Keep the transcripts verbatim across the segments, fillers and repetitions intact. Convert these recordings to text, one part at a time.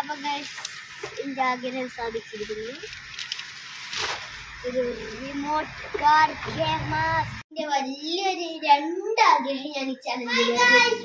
അപ്പൊ എന്റെ ആഗ്രഹം സാധിച്ചിരിക്കുന്നു. ഒരു റിമോട്ട് കാർ ക്യാമറ വലിയൊരു രണ്ടാഗ്രഹം ഞാൻ ഈ ചാനലിൽ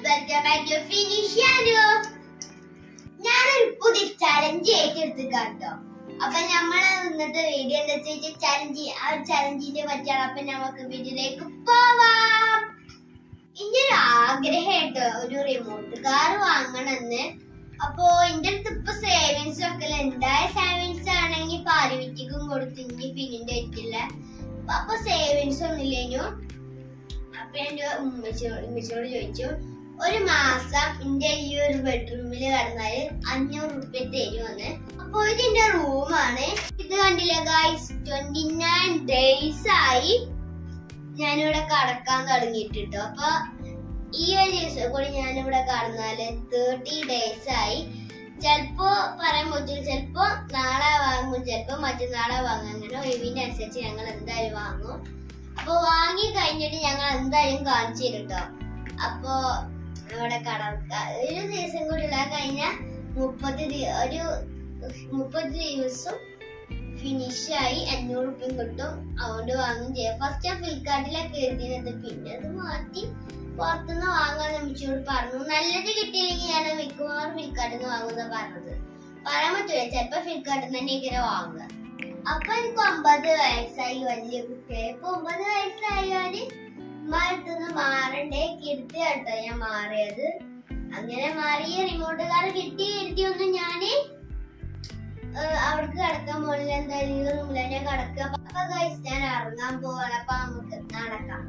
ഞാനൊരു പുതിയ ചലഞ്ച് ഏറ്റെടുത്ത് കേട്ടോ. അപ്പൊ നമ്മള് ഇന്നത്തെ വീഡിയോ എന്താ വെച്ചാൽ ചലഞ്ച് ആ ചലഞ്ചിനെ പറ്റിയാണ്. അപ്പൊ നമുക്ക് വീഡിയോയിലേക്ക് പോവാം. ഇനി ഒരു ആഗ്രഹം കേട്ടോ, ഒരു റിമോട്ട് കാർ വാങ്ങണമെന്ന്. അപ്പൊ എന്റെ അടുത്ത് ഇപ്പൊ സേവിങ്സ് ഒക്കെ ഉണ്ടായ സേവിങ്സ് ആണെങ്കിൽ പാരവിറ്റിക്കും കൊടുത്തു, ഇനി പിന്നിന്റെ ആയിട്ടില്ല. അപ്പൊ സേവിങ്സ് ഒന്നുമില്ലേനു. അപ്പൊ എന്റെ ഉമ്മച്ചോട് ഉമ്മച്ചോട് ചോദിച്ചു, ഒരു മാസം എന്റെ ഈ ഒരു ബെഡ്റൂമിൽ കിടന്നാല് അഞ്ഞൂറ് റുപ്യ തരുമെന്ന്. അപ്പൊ ഇതിന്റെ റൂമാണ്. ഇത് കണ്ടില്ല ഗൈസ്, ട്വന്റി നയൻ ഡേയ്സ് ആയി ഞാനിവിടെ കടക്കാൻ തുടങ്ങിയിട്ടോ. അപ്പൊ ഈ ഒരു ദിവസം കൂടി ഞാനിവിടെ കടന്നാല് തേർട്ടി ഡേയ്സ് ആയി. ചെലപ്പോ പറയാൻ പറ്റില്ല, ചെലപ്പോ നാളെ വാങ്ങും, ചെലപ്പോ മറ്റന്നാളെ വാങ്ങും. അങ്ങനെ ഒഴിവിന്റെ അനുസരിച്ച് ഞങ്ങൾ എന്തായാലും വാങ്ങും. അപ്പൊ വാങ്ങി കഴിഞ്ഞിട്ട് ഞങ്ങൾ എന്തായാലും കാണിച്ചു തരും കേട്ടോ. അപ്പൊ ഇവിടെ കടക്ക ഒരു ദിവസം കൂടി ഇല്ല, കഴിഞ്ഞ മുപ്പത് ഒരു മുപ്പത് ദിവസം ഫിനിഷായി അഞ്ഞൂറ് റുപ്യം കിട്ടും. അതുകൊണ്ട് വാങ്ങും ചെയ്യാം. ഫസ്റ്റ് ഞാൻ ഫ്ലിപ്കാർട്ടിലൊക്കെ എഴുതിയത്, പിന്നെ അത് മാറ്റി പുറത്തുനിന്ന് വാങ്ങാൻ നമ്മച്ചോട് പറഞ്ഞു. നല്ലത് കിട്ടിയില്ലെങ്കിൽ ഞാൻ മിക്കവാറും ഫ്ലിപ്കാർട്ടിൽ നിന്ന് വാങ്ങുന്ന പറഞ്ഞത്. പറയാൻ പറ്റൂല, ചിലപ്പോ ഫ്ലിപ്കാർട്ടിൽ തന്നെ ഇങ്ങനെ വാങ്ങുക. അപ്പൊ എനിക്ക് ഒമ്പത് വയസ്സായി, വലിയ കുട്ടിയായി. ഇപ്പൊ ഒമ്പത് വയസ്സായാല് ഉമ്മടുത്തുനിന്ന് മാറണ്ടേ കിരുത്തി കേട്ടോ ഞാൻ മാറിയത്. അങ്ങനെ മാറിയ റിമോട്ട് കാർ കിട്ടി കിട്ടിയൊന്നും ഞാന് അവിടേക്ക് കിടക്കാൻ പോണില്ല. എന്തായാലും ഈ റൂമിൽ തന്നെ കിടക്കുക. അപ്പൊ ഗൈസ് ഞാൻ ഇറങ്ങാൻ പോവാണ്. അപ്പൊ നമുക്ക് നടക്കാം.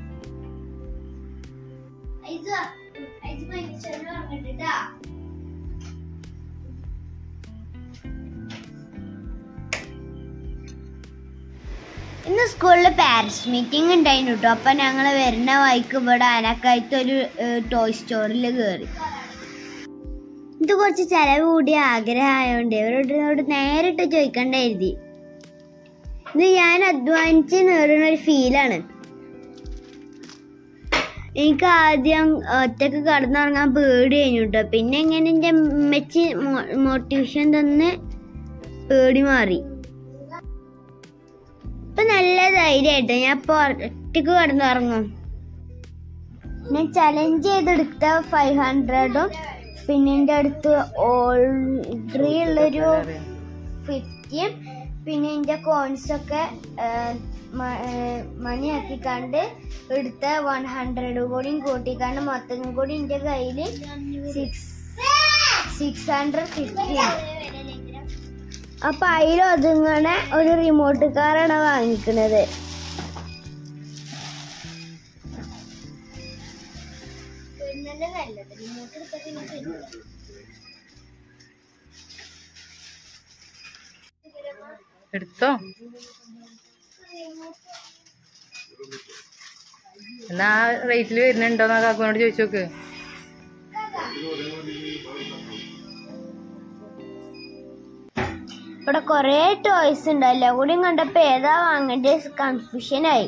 ഇറങ്ങിട്ടാ ഇന്ന് സ്കൂളിൽ പാരന്റ്സ് മീറ്റിംഗ് ഉണ്ടായിരുന്നു കേട്ടോ. അപ്പൊ ഞങ്ങള് വരുന്ന വഴിക്ക് ഇവിടെ അനക്കായിട്ട് ഒരു ടോയ് സ്റ്റോറിൽ കയറി. ഇത് കുറച്ച് ചെലവ് കൂടിയ ആഗ്രഹമായോണ്ട് ഇവരോട് നേരിട്ട് ചോദിക്കണ്ടായിരുന്നു. ഇത് ഞാൻ അധ്വാനിച്ച് നേടുന്ന ഒരു ഫീലാണ്. എനിക്ക് ആദ്യം ഒറ്റക്ക് കടന്നുറങ്ങാൻ പേടി കഴിഞ്ഞു കേട്ടോ. പിന്നെ എങ്ങനെ എൻ്റെ അമ്മച്ചി മോട്ടിവേഷൻ തന്ന് പേടി മാറി. ഇപ്പൊ നല്ല ധൈര്യമായിട്ട് ഞാൻ ഇപ്പൊ ഒറ്റക്ക് കടന്നുറങ്ങും. ഞാൻ ചലഞ്ച് ചെയ്തെടുത്ത ഫൈവ് ഹൺഡ്രഡും പിന്നെ എൻ്റെ അടുത്ത് ഓൾറെഡി ഉള്ളൊരു ഫിഫ്റ്റിയും പിന്നെ എൻ്റെ കോയിൻസൊക്കെ മണിയാക്കിക്കാണ്ട് എടുത്ത വൺ ഹൺഡ്രഡ് കൂടിയും കൂട്ടിക്കാണ്ട് മൊത്തം കൂടി എൻ്റെ കയ്യിൽ സിക്സ് സിക്സ് ഹൺഡ്രഡ് ഫിഫ്റ്റി. അപ്പൊ അതിലൊതുങ്ങണ ഒരു റിമോട്ട് കാറാണ് വാങ്ങിക്കുന്നത്. എടുത്തോ എന്നാ റേറ്റിൽ വരുന്നുണ്ടോന്നാ കാക്കുനോട് ചോദിച്ചു നോക്ക്. ഇവിടെ കൊറേ ടോയ്സ് ഉണ്ട്. എല്ലാം കൂടി കണ്ടപ്പോ ഏതാ വാങ്ങേണ്ട കൺഫ്യൂഷൻ ആയി.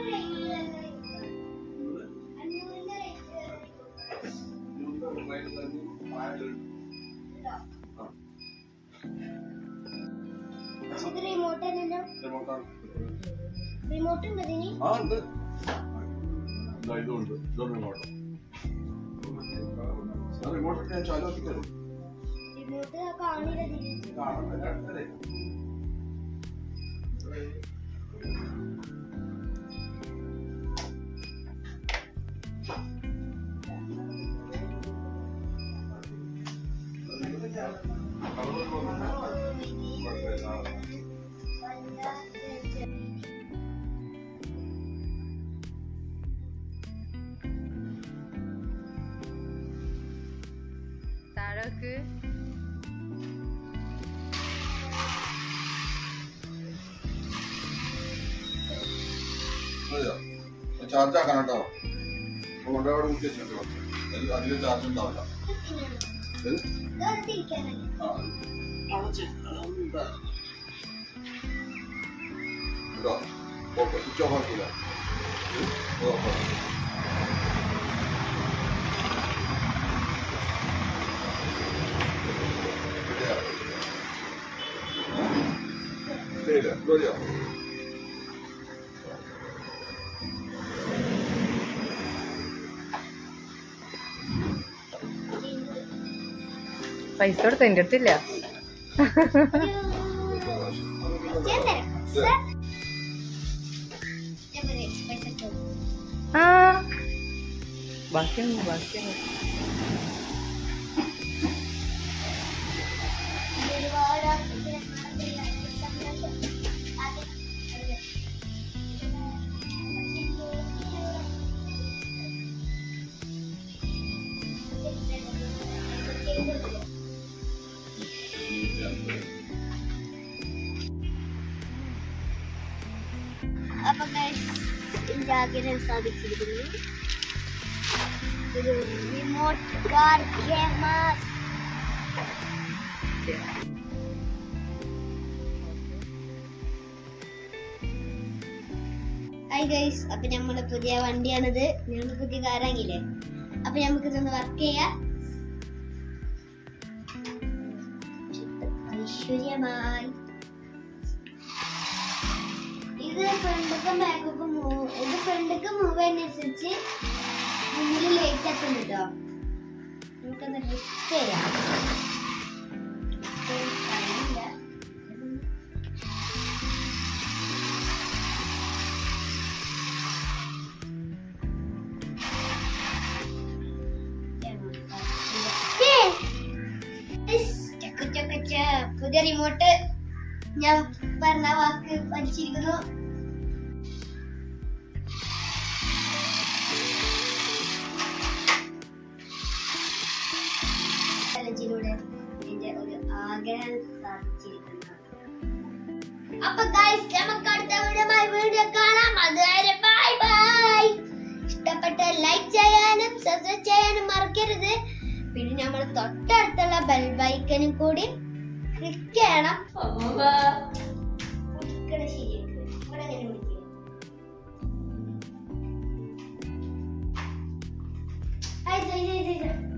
റിമോട്ട് ഉണ്ട് ഇതിന്. റിമോട്ട് കാണില്ല. താഴേക്ക് ചാർജ് ആക്കാൻ കേട്ടോ. കൊണ്ടവിടെ കുത്തി വെച്ചിട്ടോ, അതിൽ ചാർജ് ഉണ്ടാവില്ല. സ്വിച്ച് ഓഫ് ആക്കില്ല. Yeah. വഴിയില്ല വഴിയോ പൈസ കൊടുത്ത എന്റെ അടുത്തില്ല. ആ ബാക്കിയൊന്നും ബാക്കിയൊന്നും അപ്പൊ എന്റെ ആഗ്രഹം സാധിച്ചിരിക്കുന്നു. ഒരു remote car camera. Hi guys, അപ്പൊ നമ്മളെ പുതിയ വണ്ടിയാണിത്. ഞങ്ങൾ പുതിയ കാറാങ്ങില്ലേ, അപ്പൊ നമുക്ക് ഇതൊന്ന് വർക്ക് ചെയ്യാം. ഐശ്വര്യമായി ഇത് ഫ്രണ്ടൊക്കെ ബാക്കൊക്കെ മൂവ് ഇത് ഫ്രണ്ടൊക്കെ മൂവ് ചെയ്യുന്നതനുസരിച്ച് മുന്നിൽ ലൈറ്റ് ഒക്കെ ഉണ്ട് കേട്ടോ. നമുക്കൊന്ന് ലിഫ്റ്റ് ചെയ്യാം. പുതിയ റിമോട്ട് ഞാൻ പറഞ്ഞ വാക്ക് വലിച്ചിരിക്കുന്നു. ചലഞ്ചിലൂടെ എന്റെ ഒരു ആഗ്രഹം സാധിച്ചിരിക്കുന്നു. അപ്പൊ ഗൈസ്, നമുക്ക് അടുത്ത വീഡിയോമായി വീഡിയോ കാണാം. അതുവരെ ബൈ ബൈ. ഇഷ്ടപ്പെട്ട ലൈക്ക് ചെയ്യാനും സബ്സ്ക്രൈബ് ചെയ്യാനും മറക്കരുത്. പിന്നെ നമ്മൾ തൊട്ടടുത്തുള്ള ബെൽ ബൈക്കനും കൂടി ക്ലിക്ക് ചെയ്യണം. ശരിയായിട്ട്